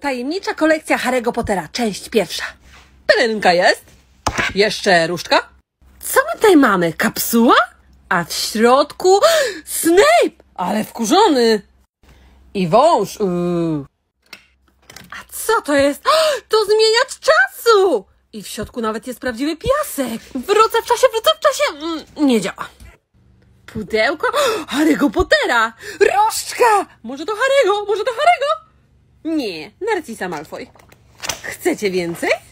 Tajemnicza kolekcja Harry'ego Pottera, część pierwsza. Pelerynka jest. Jeszcze różdżka. Co my tutaj mamy? Kapsuła? A w środku Snape! Ale wkurzony. I wąż. A co to jest? To zmieniacz czasu! I w środku nawet jest prawdziwy piasek. Wrócę w czasie. Nie działa. Pudełko Harry'ego Pottera. Różdżka! Może to Harry'ego? Nie, Narcisa Malfoy. Chcecie więcej?